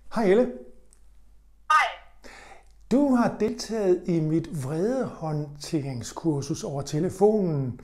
Hej Elle. Hej. Du har deltaget i mit vredehåndteringskursus over telefonen.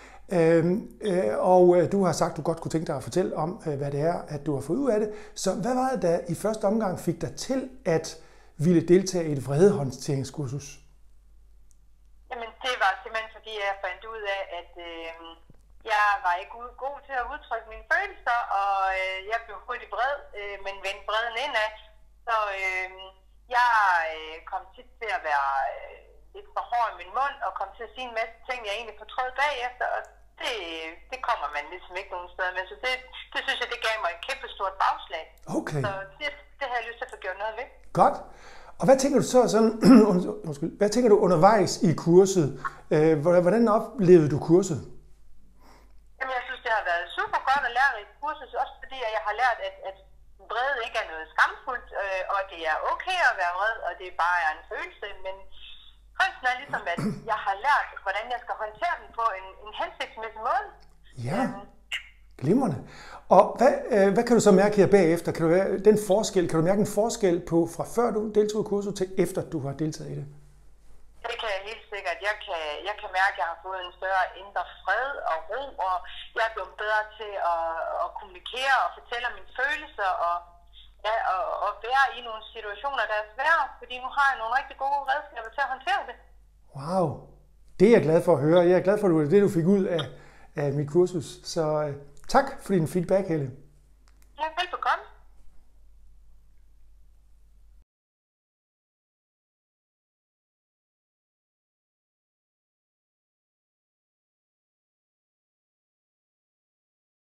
Du har sagt, at du godt kunne tænke dig at fortælle om, hvad det er, at du har fået ud af det. Så hvad var det, der i første omgang fik dig til at ville deltage i et vredehåndteringskursus? Jamen, det var simpelthen fordi, jeg fandt ud af, at jeg var ikke god til at udtrykke mine følelser, og jeg blev hurtigt vred, men vendte vreden indad. Så jeg kom tit til at være lidt for hård i min mund, og kom til at sige en masse ting, jeg egentlig fortrød bagefter, og det kommer man ligesom ikke nogen steder med. Så det synes jeg, det gav mig et kæmpe stort bagslag. Okay. Så det har jeg lyst til at få gjort noget ved. Godt. Og hvad tænker du så sådan, hvad tænker du undervejs i kurset? Hvordan oplevede du kurset? Jamen, jeg synes, det har været super godt at lære i kurset, også fordi jeg har lært, at vrede ikke er noget skamfuldt, og det er okay at være vred, og det bare er en følelse, men kunsten er ligesom, at jeg har lært, hvordan jeg skal håndtere den på en hensigtsmæssig måde. Ja, glimrende. Og hvad kan du så mærke her bagefter? Kan du mærke en forskel på fra før du deltog i kurset til efter du har deltaget i det? Det kan jeg helt sikkert. Jeg kan mærke, at jeg har fået en større indre fred og ro, og jeg er blevet bedre til at kommunikere og fortælle om mine følelser, og være i nogle situationer, der er svære, fordi nu har jeg nogle rigtig gode redskaber til at håndtere det. Wow, det er jeg glad for at høre. Jeg er glad for, at det var det, du fik ud af mit kursus. Så tak for din feedback, Helle.